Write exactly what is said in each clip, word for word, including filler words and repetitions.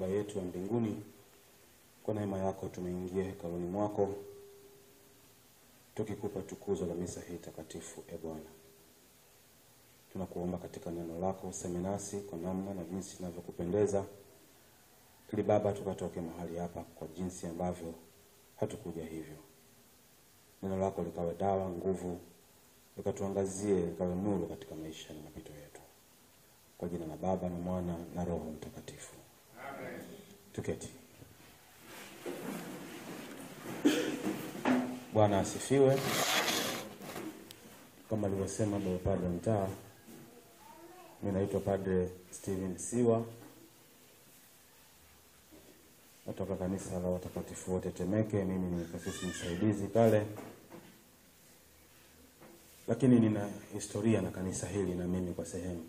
Baba yetu wa mbinguni, kwa neema yako tumeingia hekaluni mwako, tukikupa tukuzo la misa hii takatifu. E Bwana, tunakuomba katika neno lako useme nasi kwa namna na jinsi inavyokupendeza, ili Baba tukatoke mahali hapa kwa jinsi ambavyo hatukuja hivyo. Neno lako likawe dawa, nguvu, likatuangazie, likawe nuru katika maisha na mapito yetu. Kwa jina la Baba na Mwana na Roho Mtakatifu. Amen. Tuketi. Bwana asifiwe. Kama alivyosema Baba Padre Mtaa, mimi naitwa Padre Steven Siwa, natoka kanisa la watakatifu wote Temeke. Mimi ni kasisi msaidizi pale, lakini nina historia na kanisa hili na mimi kwa sehemu.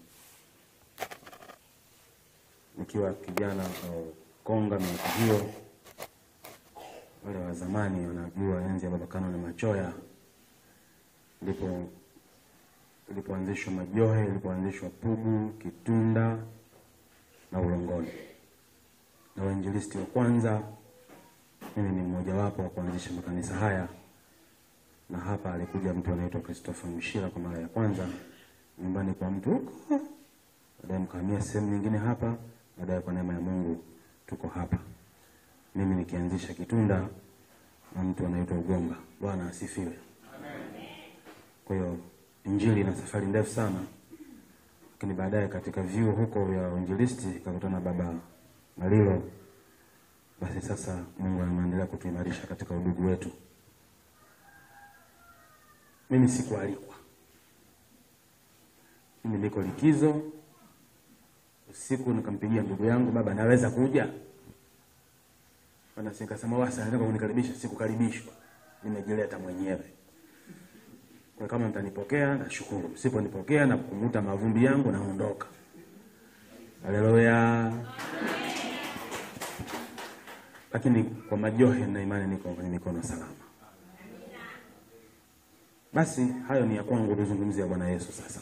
Nikiwa kijana au konga miaka hiyo, wale wa zamani wanajua enzi ya Baba Kanoni Machoya, ndipo ilipoanzishwa Majohe, ilipoanzishwa Pugu, Kitunda na Ulongoni. Na wainjilisti wa kwanza, mimi ni mmoja wapo wa kuanzisha makanisa haya. Na hapa alikuja mtu anaitwa Christopher Mshira kwa mara ya kwanza nyumbani kwa mtu huko. Baadaye mkahamia sehemu nyingine hapa, baadaye kwa neema ya Mungu tuko hapa. Mimi nikianzisha Kitunda na mtu anaitwa Ugonga. Bwana asifiwe. Amen. Kwa hiyo injili ina safari ndefu sana. Lakini baadaye katika vyuo huko vya uinjilisti kakutana Baba Malilo. Basi sasa Mungu anaendelea kutuimarisha katika udugu wetu. Mimi sikualikwa. Mimi niko likizo. Usiku nikampigia ndugu yangu, baba naweza kuja? Bana nikasema wasa anataka kunikaribisha, sikukaribishwa. Nimejileta mwenyewe. Kwa kama mtanipokea nashukuru, msiponipokea na kumuta mavumbi yangu naondoka. Haleluya. Lakini kwa Majohe na imani niko kwenye mikono salama. Basi hayo ni ya kwangu kuzungumzia Bwana Yesu sasa.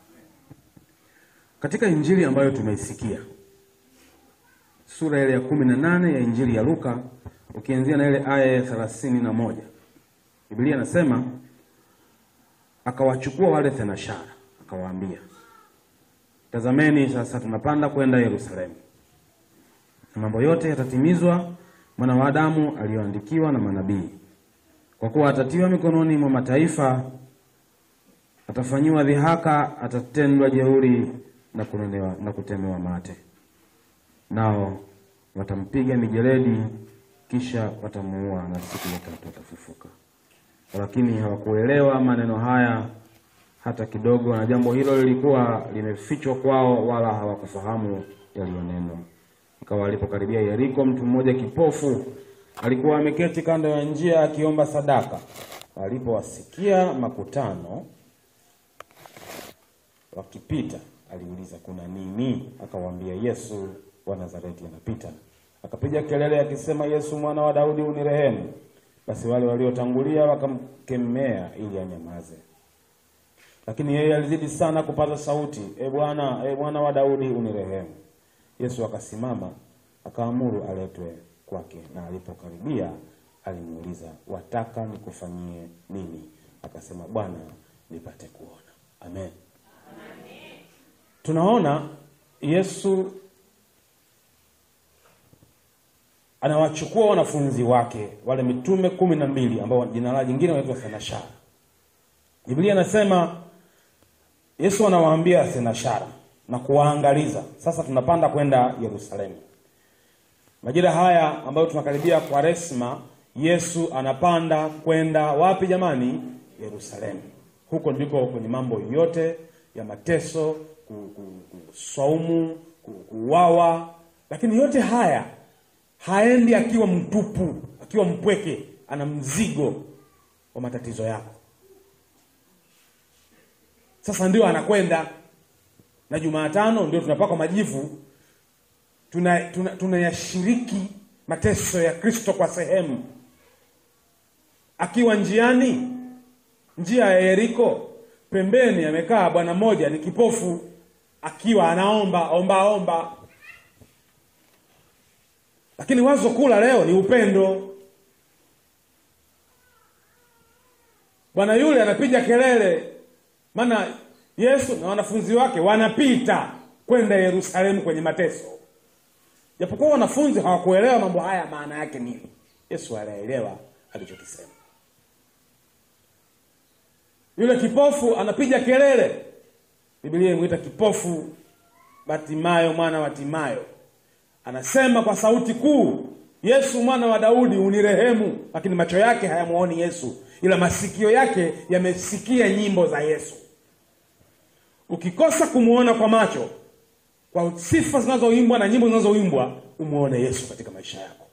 Katika injili ambayo tumeisikia, sura ile ya kumi na nane ya injili ya Luka, ukianzia na ile aya ya thelathini na moja, Biblia inasema akawachukua wale thenashara, akawaambia, tazameni sasa tunapanda kwenda Yerusalemu. Na mambo yote yatatimizwa mwana wa Adamu aliyoandikiwa na manabii. Kwa kuwa atatiwa mikononi mwa mataifa, atafanyiwa dhihaka, atatendwa jeuri na kunenewa na kutemewa mate. Nao watampiga mijeledi, kisha watamuua, na siku ya tatu atafufuka. Lakini hawakuelewa maneno haya hata kidogo, na jambo hilo lilikuwa limefichwa kwao, wala hawakufahamu yaliyonenwa. Ikawa alipokaribia Yeriko, mtu mmoja kipofu alikuwa ameketi kando ya njia akiomba sadaka. Alipowasikia makutano wakipita, aliuliza kuna nini? Akawaambia, Yesu wa Nazareti anapita. Akapiga kelele akisema, Yesu mwana wa Daudi unirehemu. Basi wale waliotangulia wakamkemea ili anyamaze. Lakini yeye alizidi sana kupaza sauti, e Bwana, e Bwana wa Daudi unirehemu. Yesu akasimama, akaamuru aletwe kwake, na alipokaribia alimuuliza, wataka nikufanyie nini? Akasema, Bwana, nipate kuona. Amen. Amen. Tunaona Yesu anawachukua wanafunzi wake, wale mitume kumi na mbili ambao jina la jingine wanaitwa thenashara. Biblia inasema Yesu anawaambia thenashara na kuwaangaliza, sasa tunapanda kwenda Yerusalemu. Majira haya ambayo tunakaribia Kwaresma, Yesu anapanda kwenda wapi jamani? Yerusalemu. Huko ndiko kwenye mambo yote ya mateso, kusaumu, kuuawa. Lakini yote haya haendi akiwa mtupu, akiwa mpweke, ana mzigo wa matatizo yako. Sasa ndio anakwenda, na Jumatano ndio tunapaka majivu, tunayashiriki tuna, tuna mateso ya Kristo kwa sehemu. Akiwa njiani, njia ya Yeriko, pembeni amekaa bwana mmoja ni kipofu, akiwa anaomba omba omba. Lakini wazo kula leo ni upendo. Bwana yule anapiga kelele, maana Yesu na wanafunzi wake wanapita kwenda Yerusalemu kwenye mateso. Japokuwa wanafunzi hawakuelewa mambo haya maana yake nini, Yesu alielewa alichokisema. Yule kipofu anapiga kelele. Biblia inamuita kipofu Bartimayo mwana wa Timayo. Anasema kwa sauti kuu, Yesu mwana wa Daudi unirehemu. Lakini macho yake hayamuoni Yesu, ila masikio yake yamesikia nyimbo za Yesu. Ukikosa kumuona kwa macho, kwa sifa zinazoimbwa na nyimbo zinazoimbwa, umuone Yesu katika maisha yako.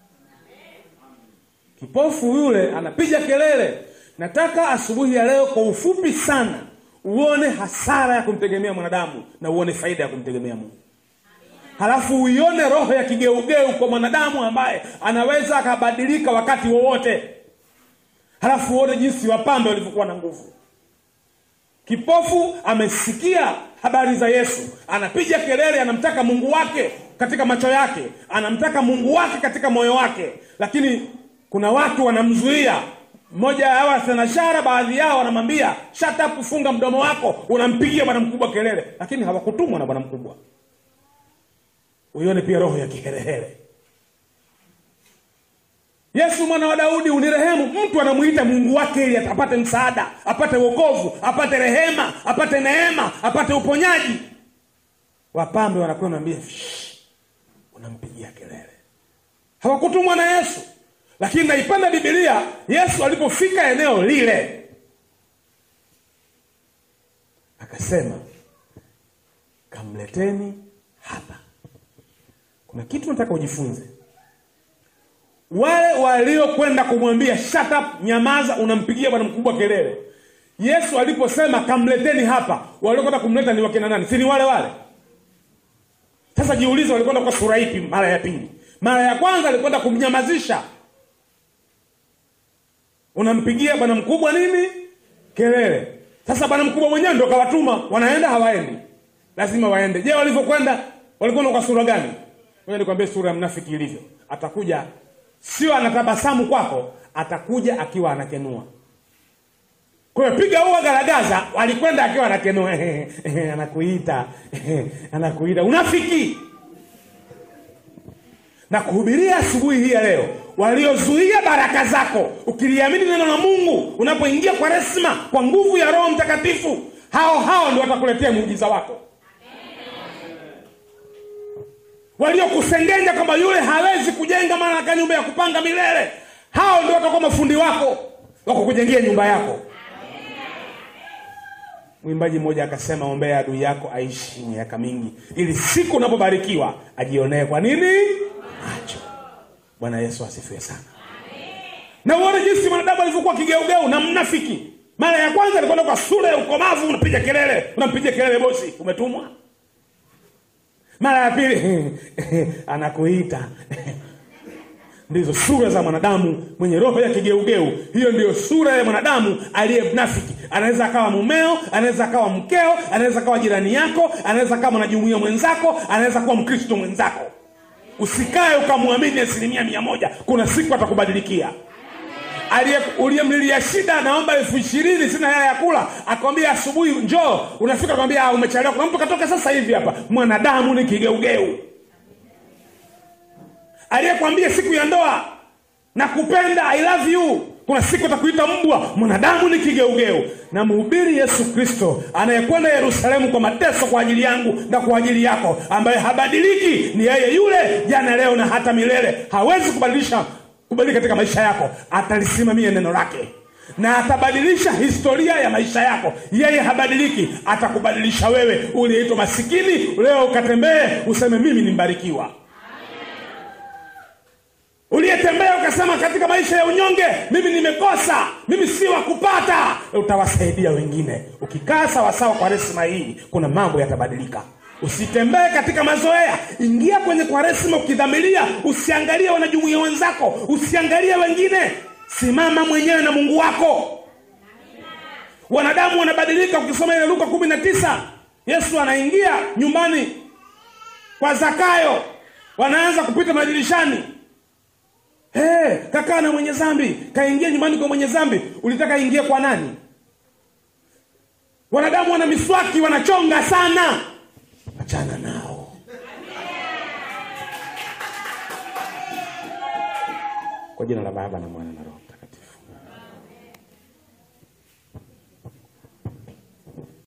Kipofu yule anapiga kelele. Nataka asubuhi ya leo kwa ufupi sana uone hasara ya kumtegemea mwanadamu na uone faida ya kumtegemea Mungu. Halafu uione roho ya kigeugeu kwa mwanadamu ambaye anaweza akabadilika wakati wowote. Halafu uone jinsi wapambe walivyokuwa na nguvu. Kipofu amesikia habari za Yesu, anapiga kelele, anamtaka Mungu wake katika macho yake, anamtaka Mungu wake katika moyo wake, lakini kuna watu wanamzuia. Mmoja hao asenashara, baadhi yao wanamwambia shut up, funga mdomo wako, unampigia bwana mkubwa kelele, lakini hawakutumwa na bwana mkubwa. Uione pia roho ya kiherehere. Yesu mwana wa Daudi unirehemu. Mtu anamuita Mungu wake ili apate msaada, apate wokovu, apate rehema, apate neema, apate uponyaji. Wapambe wanakwenda wanambia unampigia kelele. Hawakutumwa na Yesu. Lakini naipenda Biblia, Yesu alipofika eneo lile akasema kamleteni hapa. Kuna kitu nataka ujifunze. Wale waliokwenda kumwambia shut up, nyamaza, unampigia bwana mkubwa kelele, Yesu aliposema kamleteni hapa, waliokwenda kumleta ni wakina nani? Si ni wale wale? Sasa jiulize, walikwenda kwa sura ipi mara ya pili? Mara ya kwanza alikwenda kumnyamazisha. Unampigia bwana mkubwa nini? Kelele. Sasa bwana mkubwa mwenyewe ndio kawatuma, wanaenda hawaendi? Lazima waende. Je, walivyokwenda walikwenda kwa sura gani? Wewe nikwambie sura ya mnafiki ilivyo. Atakuja sio anatabasamu kwako, atakuja akiwa anakenua. Kwa hiyo piga huo garagaza, walikwenda akiwa anakenua. Anakuita, anakuita unafiki. Na kuhubiria asubuhi hii ya leo, waliozuia baraka zako ukiliamini neno la Mungu, unapoingia kwa resma kwa nguvu ya Roho Mtakatifu, hao hao ndio watakuletea muujiza wako. Waliokusengenya kwamba yule hawezi kujenga maana aka nyumba ya kupanga milele, hao ndio watakuwa mafundi wako wako kujengia nyumba yako. Mwimbaji mmoja akasema, ombea adui yako aishi miaka mingi, ili siku unapobarikiwa ajionee kwa nini macho. Bwana Yesu asifiwe sana. Na uone jinsi mwanadamu alivyokuwa kigeugeu na mnafiki. Mara ya kwanza alikwenda kwa sura ya ukomavu, unapiga kelele, unapiga kelele bosi, umetumwa. Mara ya pili anakuita. Ndizo sura za mwanadamu mwenye roho ya kigeugeu. Hiyo ndiyo sura ya mwanadamu aliye mnafiki. Anaweza akawa mumeo, anaweza akawa mkeo, anaweza akawa jirani yako, anaweza akawa mwanajumuiya mwenzako, anaweza kuwa Mkristo mwenzako. Usikae ukamwamini asilimia mia moja. Kuna siku atakubadilikia. Uliyemlilia shida, naomba elfu ishirini sina hela ya kula, akwambia asubuhi njoo, unafika akwambia umechelewa. Kuna mtu katoka sasa hivi hapa. Mwanadamu ni kigeugeu. Aliyekwambia siku ya ndoa nakupenda, I love you, kuna siku atakuita mbwa. Mwanadamu ni kigeugeu. Na mhubiri Yesu Kristo anayekwenda Yerusalemu kwa mateso kwa ajili yangu na kwa ajili yako, ambaye habadiliki, ni yeye yule jana leo na hata milele. Hawezi kubadilisha kubadilika katika maisha yako. Atalisimamia neno lake na atabadilisha historia ya maisha yako. Yeye habadiliki, atakubadilisha wewe. Uliitwa masikini, leo ukatembee useme mimi nimbarikiwa. Uliyetembea ukasema katika maisha ya unyonge, mimi nimekosa, mimi si wa kupata, utawasaidia wengine. Ukikaa sawa sawa kwa resima hii, kuna mambo yatabadilika. Usitembee katika mazoea. Ingia kwenye kwaresima ukidhamiria. Usiangalie wanajumuiya wenzako, usiangalie wengine. Simama mwenyewe na Mungu wako. Wanadamu wanabadilika. Ukisoma ile Luka kumi na tisa, Yesu anaingia nyumbani kwa Zakayo. Wanaanza kupita madirishani. Hey, kakaa na mwenye dhambi, kaingia nyumbani kwa mwenye dhambi. Ulitaka ingie kwa nani? Wanadamu wana miswaki, wanachonga sana. Achana nao. Kwa jina la Baba na Mwana na Roho Mtakatifu.